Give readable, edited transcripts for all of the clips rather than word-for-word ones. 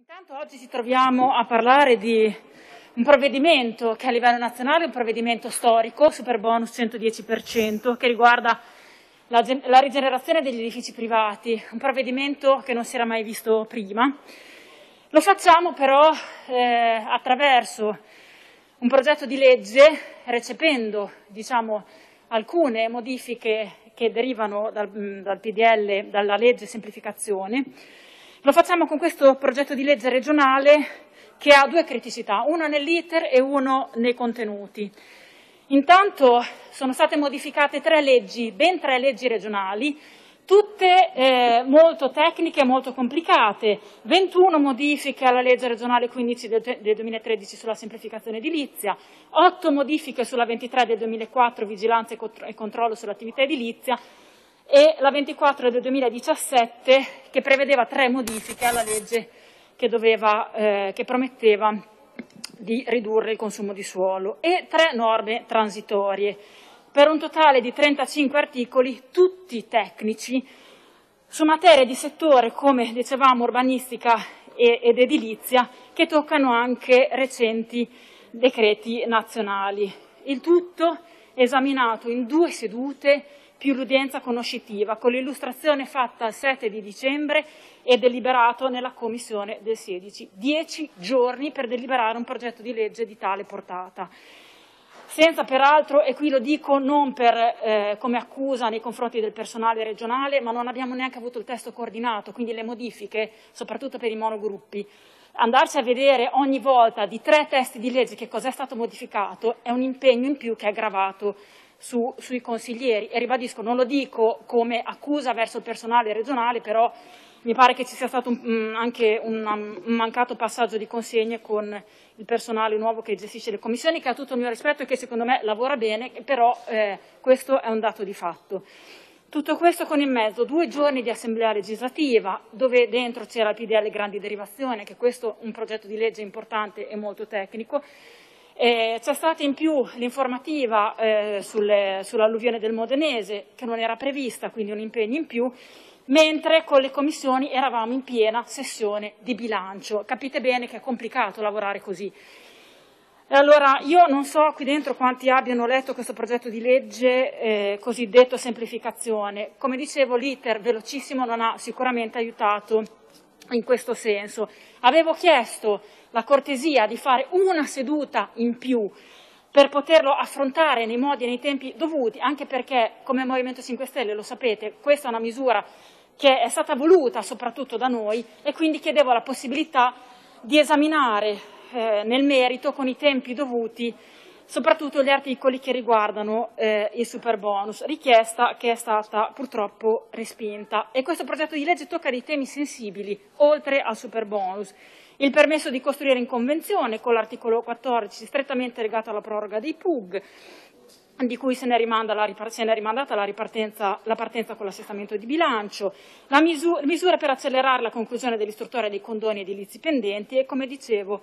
Intanto oggi ci troviamo a parlare di un provvedimento che a livello nazionale è un provvedimento storico, Superbonus 110%, che riguarda la rigenerazione degli edifici privati, un provvedimento che non si era mai visto prima. Lo facciamo però attraverso un progetto di legge, recependo alcune modifiche che derivano dal PDL, dalla legge semplificazione. Lo facciamo con questo progetto di legge regionale che ha due criticità, una nell'iter e uno nei contenuti. Intanto sono state modificate ben tre leggi regionali, tutte molto tecniche e molto complicate, 21 modifiche alla legge regionale 15 del 2013 sulla semplificazione edilizia, 8 modifiche sulla 23 del 2004 vigilanza e controllo sull'attività edilizia e la 24 del 2017 che prevedeva 3 modifiche alla legge che prometteva di ridurre il consumo di suolo e 3 norme transitorie, per un totale di 35 articoli, tutti tecnici, su materie di settore, come dicevamo, urbanistica ed edilizia, che toccano anche recenti decreti nazionali. Il tutto esaminato in 2 sedute più l'udienza conoscitiva, con l'illustrazione fatta il 7 di dicembre e deliberato nella Commissione del 16. 10 giorni per deliberare un progetto di legge di tale portata. Senza peraltro, e qui lo dico non come accusa nei confronti del personale regionale, ma non abbiamo neanche avuto il testo coordinato, quindi le modifiche, soprattutto per i monogruppi. Andarci a vedere ogni volta di 3 testi di legge che cosa è stato modificato è un impegno in più che è aggravato sui consiglieri e ribadisco, non lo dico come accusa verso il personale regionale, però mi pare che ci sia stato anche un mancato passaggio di consegne con il personale nuovo che gestisce le commissioni, che ha tutto il mio rispetto e che secondo me lavora bene, però questo è un dato di fatto. Tutto questo con in mezzo 2 giorni di assemblea legislativa, dove dentro c'era il PDL grandi derivazione, che questo è un progetto di legge importante e molto tecnico. C'è stata in più l'informativa sull'alluvione del Modenese, che non era prevista, quindi un impegno in più, mentre con le commissioni eravamo in piena sessione di bilancio. Capite bene che è complicato lavorare così. E allora, io non so qui dentro quanti abbiano letto questo progetto di legge cosiddetto semplificazione. Come dicevo, l'iter velocissimo non ha sicuramente aiutato in questo senso. Avevo chiesto la cortesia di fare una seduta in più per poterlo affrontare nei modi e nei tempi dovuti, anche perché come Movimento 5 Stelle, lo sapete, questa è una misura che è stata voluta soprattutto da noi e quindi chiedevo la possibilità di esaminare nel merito con i tempi dovuti soprattutto gli articoli che riguardano il Superbonus, richiesta che è stata purtroppo respinta. E questo progetto di legge tocca dei temi sensibili, oltre al Superbonus. Il permesso di costruire in convenzione, con l'articolo 14, strettamente legato alla proroga dei PUG, di cui se ne è rimandata la partenza con l'assestamento di bilancio, misure per accelerare la conclusione dell'istruttoria dei condoni edilizi pendenti e, come dicevo,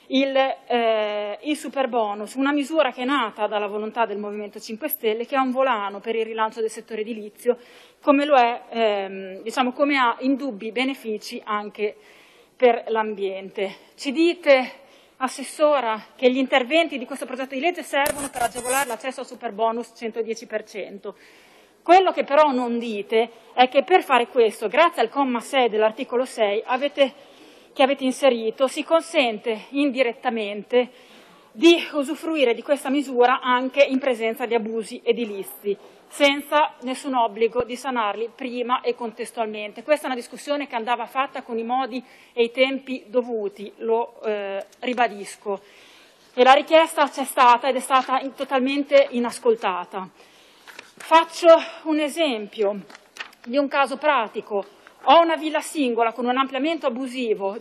il Superbonus, una misura che è nata dalla volontà del Movimento 5 Stelle, che è un volano per il rilancio del settore edilizio, come lo è, come ha indubbi benefici anche per l'ambiente. Ci dite, Assessora, che gli interventi di questo progetto di legge servono per agevolare l'accesso al Superbonus 110%. Quello che però non dite è che per fare questo, grazie al comma 6 dell'articolo 6 che avete inserito, si consente indirettamente di usufruire di questa misura anche in presenza di abusi edilizi, senza nessun obbligo di sanarli prima e contestualmente. Questa è una discussione che andava fatta con i modi e i tempi dovuti, lo ribadisco. E la richiesta c'è stata ed è stata totalmente inascoltata. Faccio un esempio di un caso pratico. Ho una villa singola con un ampliamento abusivo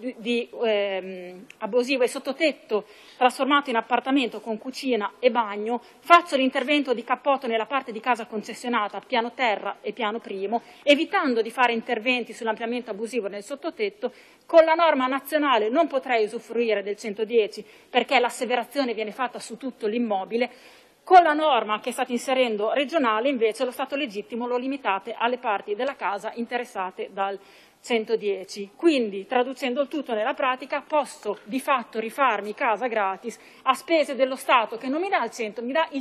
e sottotetto trasformato in appartamento con cucina e bagno, faccio l'intervento di cappotto nella parte di casa concessionata, piano terra e piano primo, evitando di fare interventi sull'ampliamento abusivo nel sottotetto. Con la norma nazionale non potrei usufruire del 110 perché l'asseverazione viene fatta su tutto l'immobile. Con la norma che state inserendo regionale, invece, lo stato legittimo lo limitate alle parti della casa interessate dal 110. Quindi, traducendo il tutto nella pratica, posso di fatto rifarmi casa gratis a spese dello Stato che non mi dà il 100, mi dà il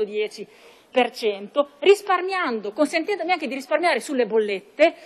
110%, risparmiando, consentendomi anche di risparmiare sulle bollette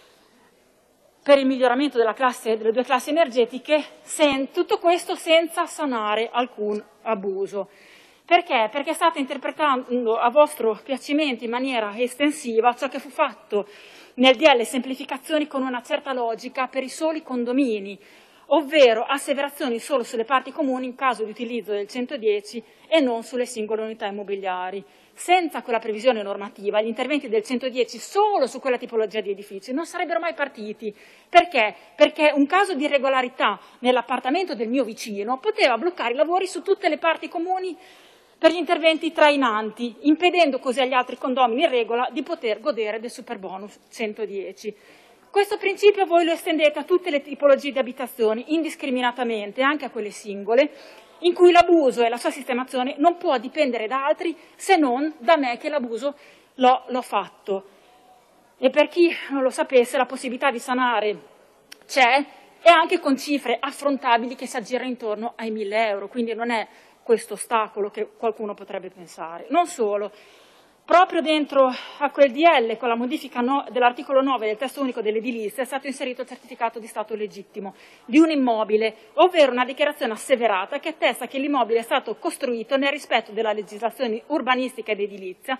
per il miglioramento delle due classi energetiche, tutto questo senza sanare alcun abuso. Perché? Perché state interpretando a vostro piacimento in maniera estensiva ciò che fu fatto nel DL semplificazioni con una certa logica per i soli condomini, ovvero asseverazioni solo sulle parti comuni in caso di utilizzo del 110 e non sulle singole unità immobiliari. Senza quella previsione normativa, gli interventi del 110 solo su quella tipologia di edifici non sarebbero mai partiti. Perché? Perché un caso di irregolarità nell'appartamento del mio vicino poteva bloccare i lavori su tutte le parti comuni per gli interventi trainanti, impedendo così agli altri condomini in regola di poter godere del superbonus 110. Questo principio voi lo estendete a tutte le tipologie di abitazioni, indiscriminatamente, anche a quelle singole, in cui l'abuso e la sua sistemazione non può dipendere da altri se non da me che l'abuso l'ho fatto. E per chi non lo sapesse, la possibilità di sanare c'è, e anche con cifre affrontabili che si aggirano intorno ai 1.000 euro, quindi non è questo ostacolo che qualcuno potrebbe pensare. Non solo, proprio dentro a quel DL, con la modifica dell'articolo 9 del testo unico dell'edilizia, è stato inserito il certificato di stato legittimo di un immobile, ovvero una dichiarazione asseverata che attesta che l'immobile è stato costruito nel rispetto della legislazione urbanistica ed edilizia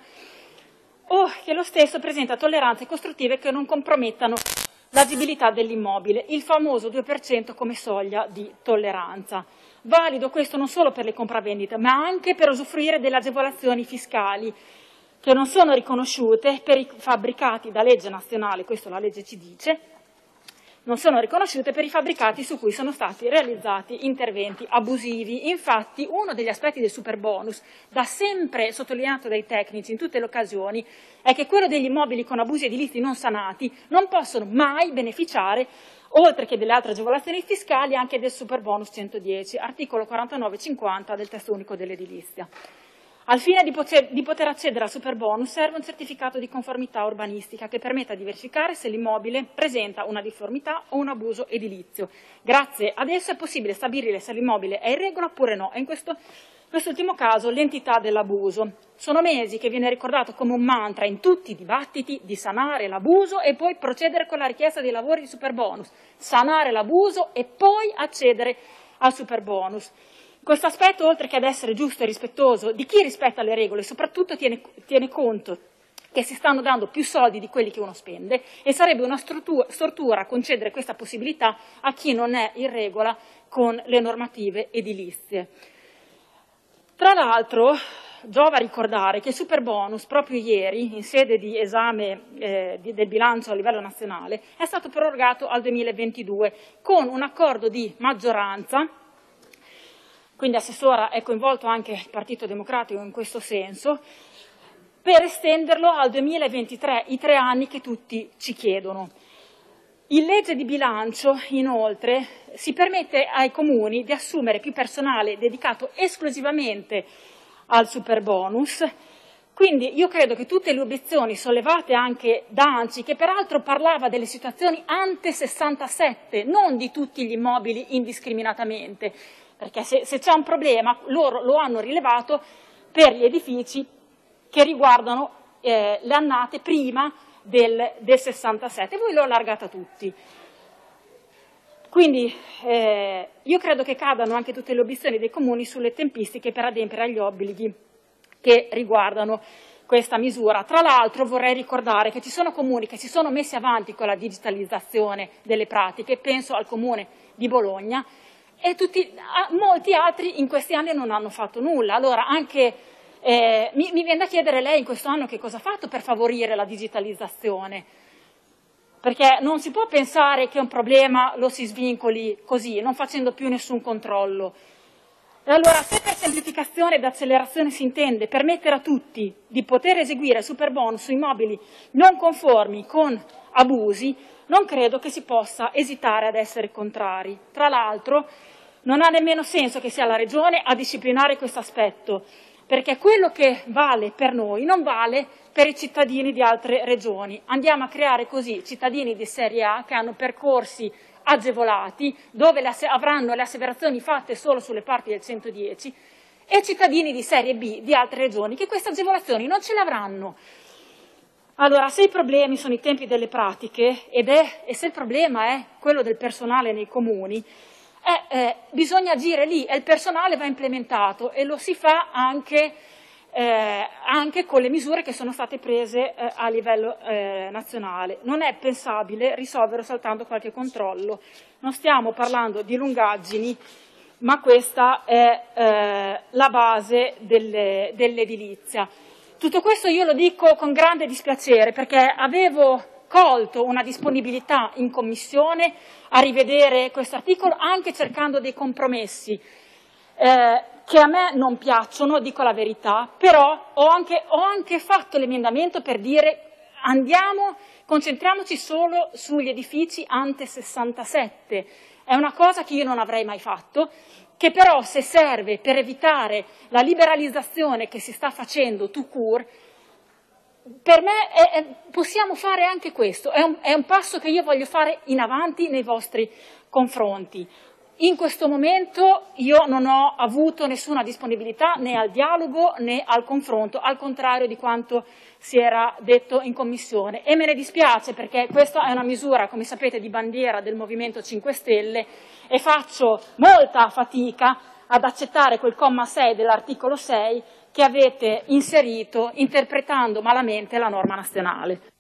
o che lo stesso presenta tolleranze costruttive che non compromettano l'agibilità dell'immobile, il famoso 2% come soglia di tolleranza. Valido questo non solo per le compravendite, ma anche per usufruire delle agevolazioni fiscali che non sono riconosciute per i fabbricati da legge nazionale, questo la legge ci dice, non sono riconosciute per i fabbricati su cui sono stati realizzati interventi abusivi. Infatti, uno degli aspetti del superbonus, da sempre sottolineato dai tecnici in tutte le occasioni, è che quello degli immobili con abusi edilizi non sanati non possono mai beneficiare, oltre che delle altre agevolazioni fiscali, anche del superbonus 110, articolo 49-50 del testo unico dell'edilizia. Al fine di poter accedere al superbonus serve un certificato di conformità urbanistica che permetta di verificare se l'immobile presenta una difformità o un abuso edilizio. Grazie ad esso è possibile stabilire se l'immobile è in regola oppure no, e in quest'ultimo caso l'entità dell'abuso. Sono mesi che viene ricordato come un mantra in tutti i dibattiti di sanare l'abuso e poi procedere con la richiesta dei lavori di superbonus, sanare l'abuso e poi accedere al superbonus. Questo aspetto, oltre che ad essere giusto e rispettoso di chi rispetta le regole, soprattutto tiene conto che si stanno dando più soldi di quelli che uno spende, e sarebbe una stortura concedere questa possibilità a chi non è in regola con le normative edilizie. Tra l'altro, giova ricordare che il superbonus proprio ieri, in sede di esame del bilancio a livello nazionale, è stato prorogato al 2022 con un accordo di maggioranza. Quindi assessora è coinvolto anche il Partito Democratico in questo senso, per estenderlo al 2023, i 3 anni che tutti ci chiedono. In legge di bilancio, inoltre, si permette ai comuni di assumere più personale dedicato esclusivamente al superbonus. Quindi io credo che tutte le obiezioni sollevate anche da ANCI, che peraltro parlava delle situazioni ante 67, non di tutti gli immobili indiscriminatamente, perché se c'è un problema loro lo hanno rilevato per gli edifici che riguardano le annate prima del 67, voi lo allargate a tutti. Quindi io credo che cadano anche tutte le obiezioni dei comuni sulle tempistiche per adempiere agli obblighi che riguardano questa misura. Tra l'altro vorrei ricordare che ci sono comuni che si sono messi avanti con la digitalizzazione delle pratiche, penso al comune di Bologna, e molti altri in questi anni non hanno fatto nulla. Allora anche mi viene da chiedere lei in questo anno che cosa ha fatto per favorire la digitalizzazione, perché non si può pensare che un problema lo si svincoli così, non facendo più nessun controllo. E allora, se per semplificazione ed accelerazione si intende permettere a tutti di poter eseguire superbonus su immobili non conformi con abusi, non credo che si possa esitare ad essere contrari. Tra l'altro, non ha nemmeno senso che sia la Regione a disciplinare questo aspetto, perché quello che vale per noi non vale per i cittadini di altre regioni. Andiamo a creare così cittadini di serie A che hanno percorsi agevolati, dove avranno le asseverazioni fatte solo sulle parti del 110, e cittadini di serie B di altre regioni che queste agevolazioni non ce le avranno. Allora, se i problemi sono i tempi delle pratiche e se il problema è quello del personale nei comuni, bisogna agire lì e il personale va implementato, e lo si fa anche con le misure che sono state prese a livello nazionale. Non è pensabile risolvere soltanto qualche controllo. Non stiamo parlando di lungaggini, ma questa è la base dell'edilizia. Tutto questo io lo dico con grande dispiacere, perché avevo colto una disponibilità in Commissione a rivedere questo articolo, anche cercando dei compromessi che a me non piacciono, dico la verità, però ho anche fatto l'emendamento per dire concentriamoci solo sugli edifici ante 67. È una cosa che io non avrei mai fatto, che però, se serve per evitare la liberalizzazione che si sta facendo tout court, per me possiamo fare anche questo. È un passo che io voglio fare in avanti nei vostri confronti. In questo momento io non ho avuto nessuna disponibilità né al dialogo né al confronto, al contrario di quanto si era detto in Commissione, e me ne dispiace, perché questa è una misura, come sapete, di bandiera del Movimento 5 Stelle, e faccio molta fatica ad accettare quel comma 6 dell'articolo 6 che avete inserito interpretando malamente la norma nazionale.